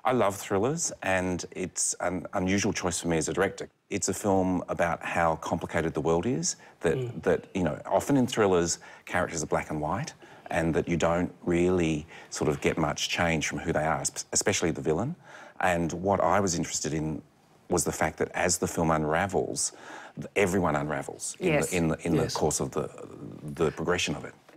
I love thrillers, and it's an unusual choice for me as a director. It's a film about how complicated the world is, that you know, often in thrillers, characters are black and white, and that you don't really sort of get much change from who they are, especially the villain. And what I was interested in was the fact that as the film unravels, everyone unravels in the course of the progression of it.